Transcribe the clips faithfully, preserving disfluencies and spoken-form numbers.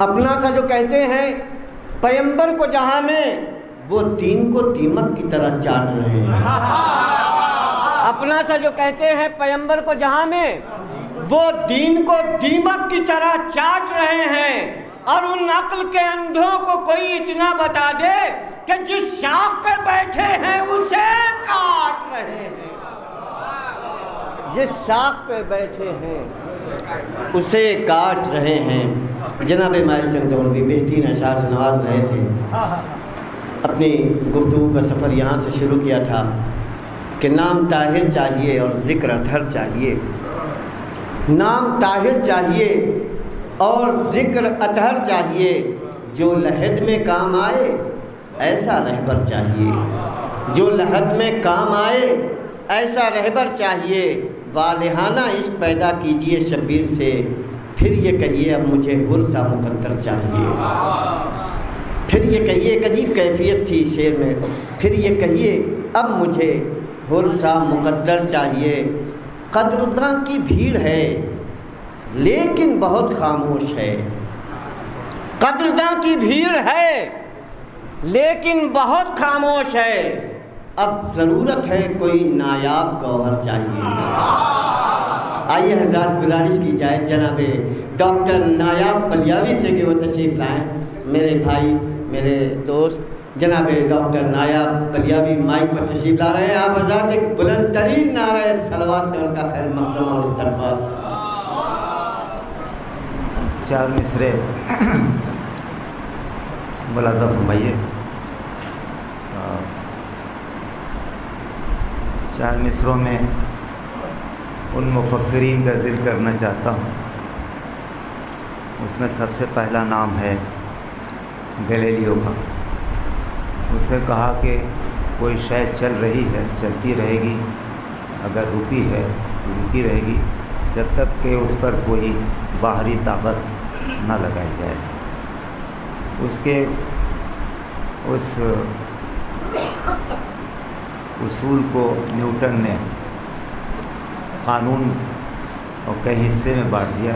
اپنا سا جو کہتے ہیں پیمبر کو جہاں میں، وہ دین کو دیمک کی طرح چاٹ رہے ہیں۔ اپنا سا جو کہتے ہیں پیمبر کو جہاں میں، وہ دین کو دیمک کی طرح چاٹ رہے ہیں۔ اور ان عقل کے اندھوں کو کوئی اتنا بتا دے کہ جس شاخ پہ بیٹھے ہیں اسے کاٹ رہے ہیں، جس شاخ پہ بیٹھے ہیں اسے کاٹ رہے ہیں۔ جناب مائل چند دولوی بہترین اشعار سے نواز رہے تھے۔ اپنی گفتگو کا سفر یہاں سے شروع کیا تھا کہ نام طاہر چاہیے اور ذکر اطہر چاہیے، نام طاہر چاہیے اور ذکر اطہر چاہیے، جو لحد میں کام آئے ایسا رہبر چاہیے، جو لحد میں کام آئے ایسا رہبر چاہیے۔ والہانہ عشق پیدا کیجئے شبیر سے، پھر یہ کہیے اب مجھے حر سا مقدر چاہیے۔ پھر یہ کہیے، ایک عجیب کیفیت تھی شعر میں، پھر یہ کہیے اب مجھے حر سا مقدر چاہیے۔ قدرداں کی بھیڑ ہے لیکن بہت خاموش ہے، قدرداں کی بھیڑ ہے لیکن بہت خاموش ہے، اب ضرورت ہے کوئی نایاب گوہر چاہیے۔ آئیے حضرات گزارش کی جائے جناب ڈاکٹر نایاب پلیاوی سے کہ وہ تشریف لائیں۔ میرے بھائی، میرے دوست جناب ڈاکٹر نایاب پلیاوی مائک پر تشریف لا رہے ہیں۔ آپ حضرات ایک بلند ترین نعرہ صلوات سے ان کا خیر مقدم اور استقبال۔ چار مصرے ملادہ فرمائیے۔ چار مصروں میں ان مفکرین کا ذکر کرنا چاہتا ہوں، اس میں سب سے پہلا نام ہے گلیلیو کا۔ اس نے کہا کہ کوئی شے چل رہی ہے، چلتی رہے گی، اگر رکی ہے تو رکی رہے گی جب تک کہ اس پر کوئی باہری طاقت نہ لگائی جائے۔ اس کے اس اصول کو نیوٹن نے قانون اور کئی حصے میں بانٹ دیا،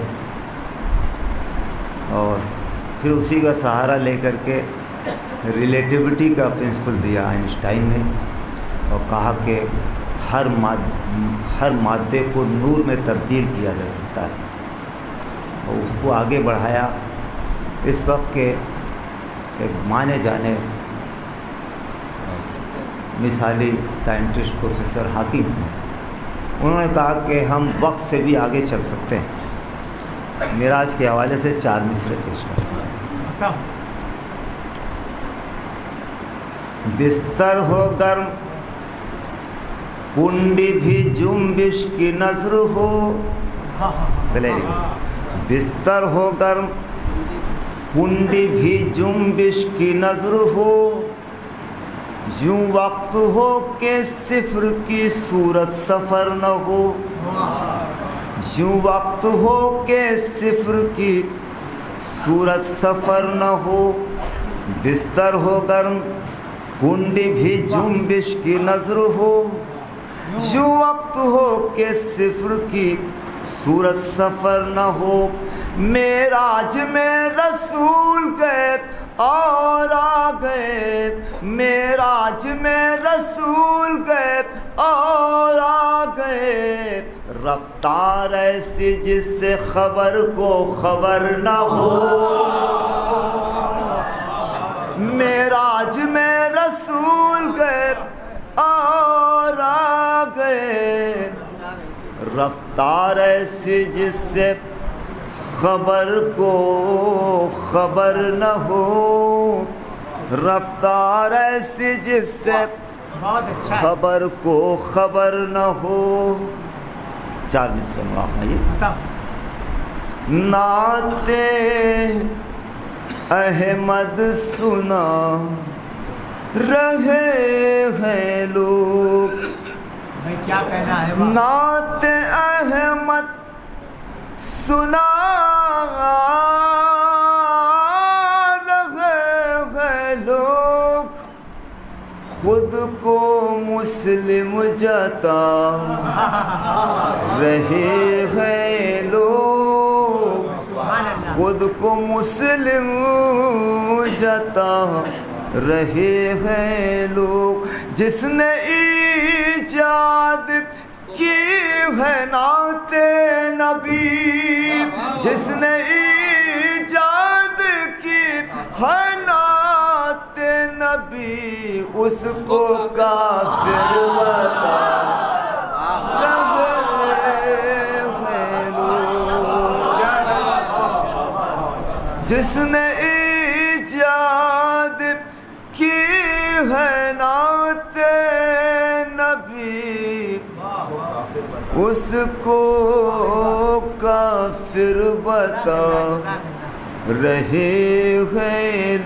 اور پھر اسی کا سہارا لے کر کے ریلیٹیوٹی کا پرنسپل دیا آئنسٹائن نے، اور کہا کہ ہر ماد ہر مادے کو نور میں تبدیل کیا جا سکتا ہے، اور اس کو آگے بڑھایا۔ اس وقت کے ایک مانے جانے مثالی سائنٹسٹ پروفیسر حاکم ہیں، انہوں نے کہا کہ ہم وقت سے بھی آگے چل سکتے ہیں۔ معراج کے حوالے سے چار مصرے پیش کرتے ہیں۔ بستر ہو گرم کنڈی بھی جنبش کی نظر ہو، بستر ہو گرم کنڈی بھی جنبش کی نظر ہو، یوں وقت ہو کہ صفر کی صورت سفر نہ ہو، یوں وقت ہو کہ صفر کی صورت سفر نہ ہو، بستر ہو گرم کنڈی بھی جنبش کی نظر ہو، یوں وقت ہو کہ صفر کی صورت سفر نہ ہو، معراج میں رسول گئے اور آ گئے، معراج میں رسول گئے اور آ گئے، رفتار ایسی جس سے خبر کو خبر نہ ہو، معراج میں رسول گئے اور آ گئے، رفتار ایسی جس سے خبر کو خبر نہ ہو، رفتار ایسی جس سے خبر کو خبر نہ ہو۔ چار مصرے میں آپ آئیے۔ نعت احمد سنا رہے ہیں لوگ، کیا کہنا ہے؟ نعت احمد سنا رہے ہیں لوگ، خود کو مسلم جتا رہے ہیں لوگ، خود کو مسلم جتا رہے ہیں لوگ، جس نے ایجاد کی ہے نعت نبی، جس نے ایجاد کی ہے نعت نبی، اس کو کافر بتا جس نے ایجاد کی ہے نعت نبی، اس کو کافر بتا رہے ہیں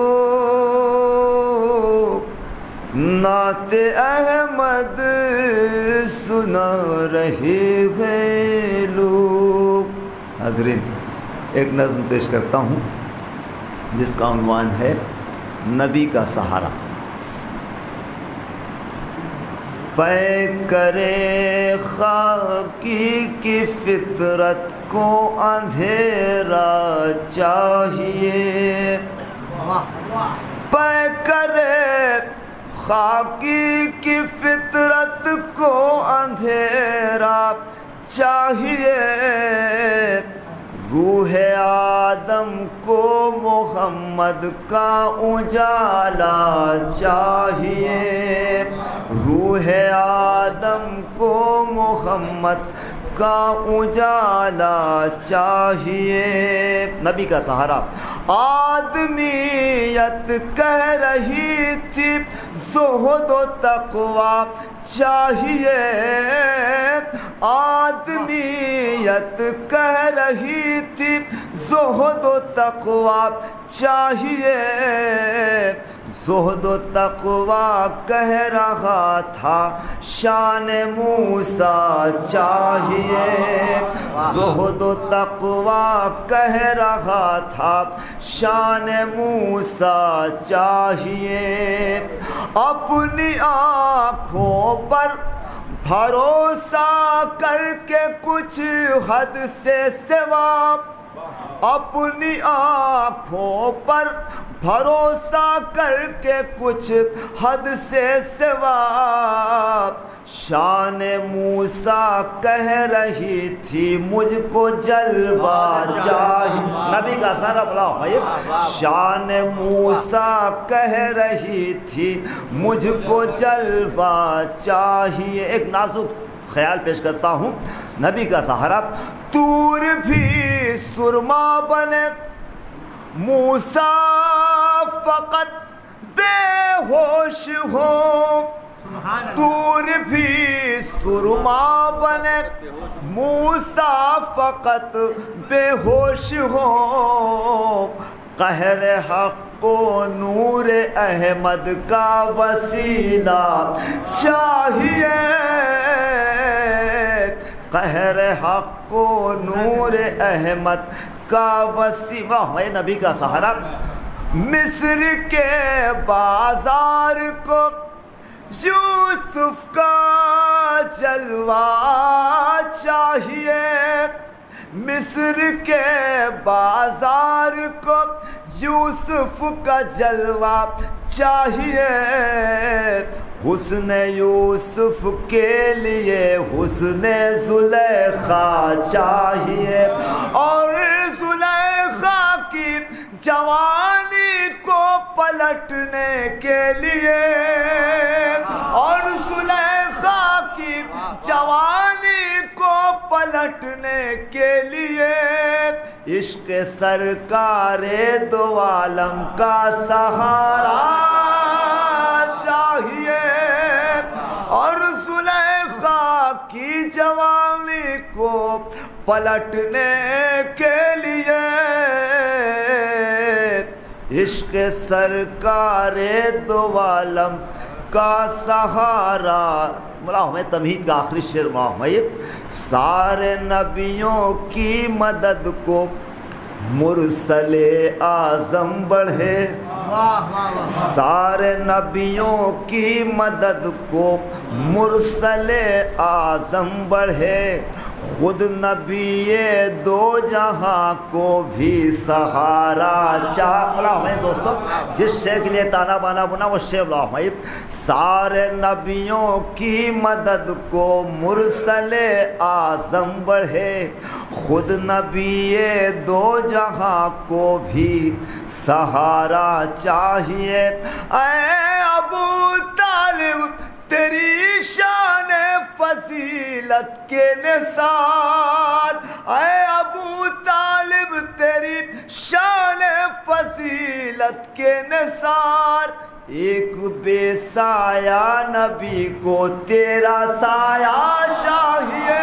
لوگ، نعت احمد سنا رہے ہیں لوگ۔ حاضرین، ایک نظم پیش کرتا ہوں جس کا عنوان ہے نبی کا سہارا۔ پے کرے خاکی کی فطرت کو اندھیرا چاہیے، پے کرے خاکی کی فطرت کو اندھیرا چاہیے، روح آدم کو محمد کا اجالا چاہیے، روح آدم کو محمد کا اجالا چاہیے۔ نبی کا سہارا۔ آدمیت کہہ رہی تھی زہد و تقوی چاہیے، آدمیت کہہ رہی تھی زہد و تقوی چاہیے، زہد و تقوی کہہ رہا تھا شان موسیٰ چاہیے، زہد و تقوی کہہ رہا تھا شان موسیٰ چاہیے، اپنی آنکھوں پر بھروسہ کر کے کچھ حد سے سوا، اپنی آنکھوں پر بھروسہ کر کے کچھ حد سے سوا، شان موسیٰ کہہ رہی تھی مجھ کو جلوہ چاہیے۔ نبی کا سارا بلا بھائی، شان موسیٰ کہہ رہی تھی مجھ کو جلوہ چاہیے۔ ایک نازک خیال پیش کرتا ہوں، نبی کا سہارا۔ طور بھی سرما بنے موسیٰ فقط بے ہوش ہو، طور بھی سرما بنے موسیٰ فقط بے ہوش ہو، قہر حق کو نور احمد کا وسیلہ چاہیے، قہر حق کو نور احمد کا وسیلہ ہے نبی کا سہارا۔ مصر کے بازار کو یوسف کا جلوہ چاہیے، مصر کے بازار کو یوسف کا جلوہ چاہیے، حسن یوسف کے لیے حسن زلیخا چاہیے، اور زلیخا کی جوانی کو پلٹنے کے لیے، اور زلیخا کی جوانی کو پلٹنے کے لیے عشق سرکار دو عالم کا سہارا چاہیے، اور زلیخا کی جوانی کو پلٹنے کے لیے عشق سرکار دو عالم کا سہارا۔ مولا میں تمہید کا آخری شعر مولا سارے نبیوں کی مدد کو مرسل اعظم بڑھے، سارے نبیوں کی مدد کو مرسل اعظم بڑھے، خود نبی دو جہاں کو بھی سہارا چاہ میں دوستوں جس شے کے لیے تانا بانا بنا وہ شے اللہ سارے نبیوں کی مدد کو مرسل اعظم بڑھے خود نبی دو جہاں کو بھی سہارا چاہیے اے ابو طالب تیری شان فضیلت کے نثار اے ابو طالب تیری شان فضیلت کے نثار ایک بے سایہ نبی کو تیرا سایہ چاہیے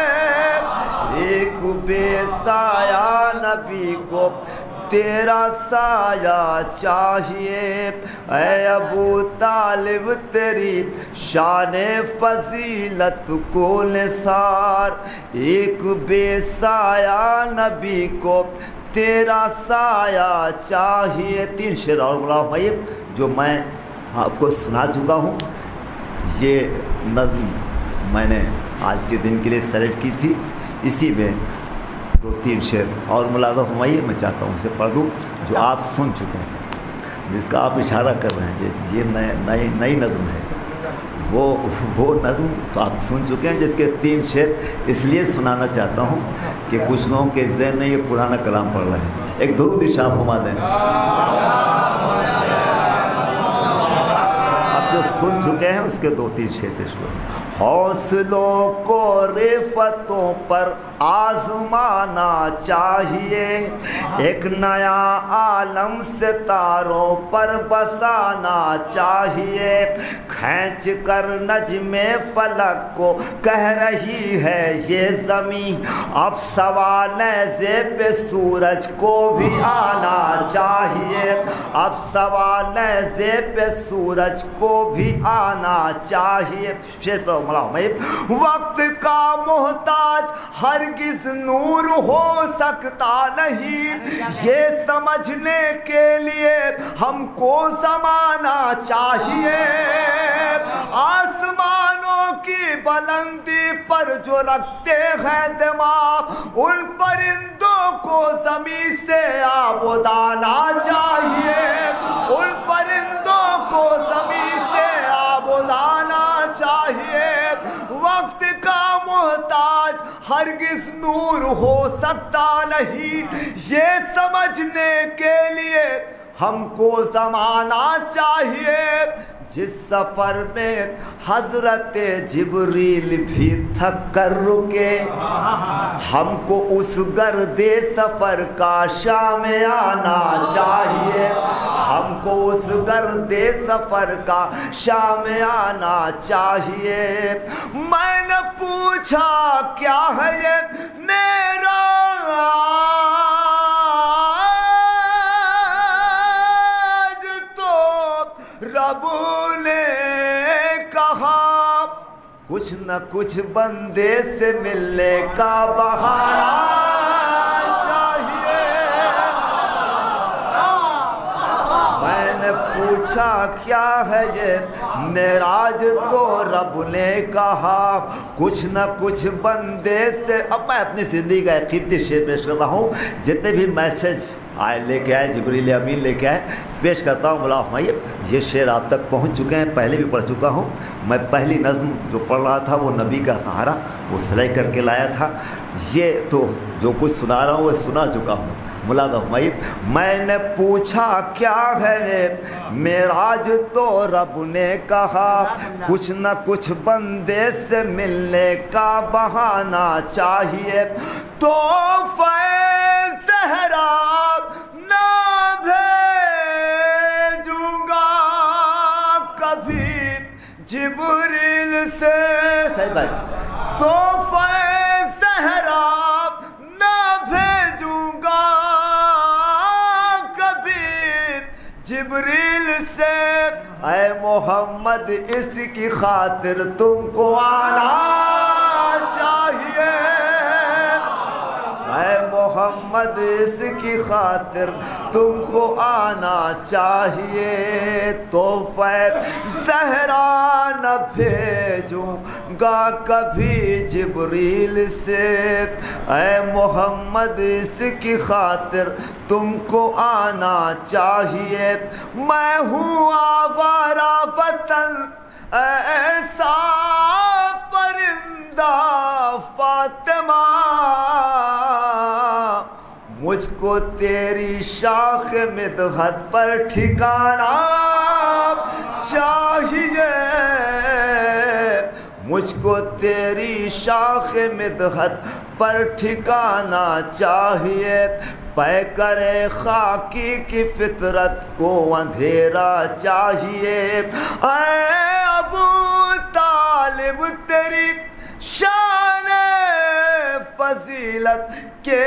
ایک بے سایہ نبی کو تیرا سایہ چاہیے اے ابو طالب تیری شان فضیلت کو نثار ایک بے سایہ نبی کو تیرا سایہ چاہیے تین شعر اور غلام بھائی جو میں آپ کو سنا چکا ہوں یہ نظم میں نے آج کے دن کے لیے سلیکٹ کی تھی اسی میں دو تین شعر اور ملاحظہ فرمائیے میں چاہتا ہوں اسے پڑھ دوں جو آپ سن چکے ہیں جس کا آپ اشارہ کر رہے ہیں کہ یہ نئے نئی نئی نظم ہے وہ وہ نظم آپ سن چکے ہیں جس کے تین شعر اس لیے سنانا چاہتا ہوں کہ کچھ لوگوں کے ذہن میں یہ پرانا کلام پڑھ رہے ہیں ایک درود ارشاد فرما دیں اب جو سن چکے ہیں اس کے دو تین شعر پیش کرو حوصلوں کو رفتوں پر آزمانا چاہیے ایک نیا عالم ستاروں پر بسانا چاہیے کھینچ کر نجم فلک کو کہہ رہی ہے یہ زمین اب سوا نیزے پہ سورج کو بھی آنا چاہیے اب سوا نیزے پہ سورج کو بھی آنا چاہیے وقت کا محتاج ہرگز نور ہو سکتا نہیں یہ سمجھنے کے لیے ہم کو زمانہ چاہیے آسمانوں کی بلندی پر جو رکھتے ہیں دماغ ان پرندوں کو زمین سے آبادانا چاہیے ان پرندوں کو زمین سے آبادانا چاہیے وقت کا محتاج ہرگز نور ہو سکتا نہیں یہ سمجھنے کے لیے ہم کو زمانہ چاہیے جس سفر میں حضرت جبریل بھی تھک کر رکے ہم کو اس گرد سفر کا شام آنا چاہیے ہم کو اس گرد سفر کا شام آنا چاہیے میں نے پوچھا کیا ہے یہ میرا رب نے کہا کچھ نہ کچھ بندے سے ملنے کا بہانہ چاہیے میں نے پوچھا کیا ہے یہ معراج تو رب نے کہا کچھ نہ کچھ بندے سے اب میں اپنی زندگی کا ایک قیمتی شعر پیش کر رہا ہوں جتنے بھی میسج آئے لے کے آئے جبریل امین لے کے آئے پیش کرتا ہوں مولا فرمائیے یہ شعر آپ تک پہنچ چکے ہیں پہلے بھی پڑھ چکا ہوں میں پہلی نظم جو پڑھ رہا تھا وہ نبی کا سہارا وہ سلیکٹ کر کے لایا تھا یہ تو جو کچھ سنا رہا ہوں وہ سنا چکا ہوں ملاحظہ فرمائیے میں نے پوچھا کیا ہے معراج تو رب نے کہا کچھ نہ کچھ بندے سے ملنے کا بہانہ چاہیے تو فیض زہرا نہ بھیجوں گا کبھی جبریل سے صحیح بھائی تو فیض زہرا نہ بھیجوں گا جبریل سے اے محمد اس کی خاطر تم کو آنا چاہیے اے محمد محمد اس کی خاطر تم کو آنا چاہیے، تحفہ زہرا نہ بھیجوں گا کبھی جبریل سے، اے محمد اس کی خاطر تم کو آنا چاہیے، میں ہوں آوارہ وطن ایسا پرندہ فاطمہ، مجھ کو تیری شاخ مدحت پر ٹھکانا چاہیے، مجھ کو تیری شاخ مدحت پر ٹھکانا چاہیے، پے کرے خاکی کی فطرت کو اندھیرا چاہیے، اے ابو طالب تیری شان فضیلت کے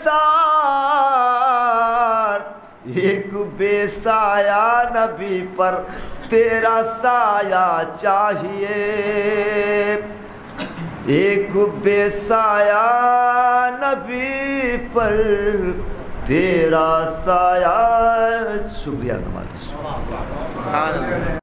نثار، ایک بے سایہ نبی پر تیرا سایہ چاہیے، ایک بے سایہ نبی پر تیرا سایہ۔ شکریہ نماز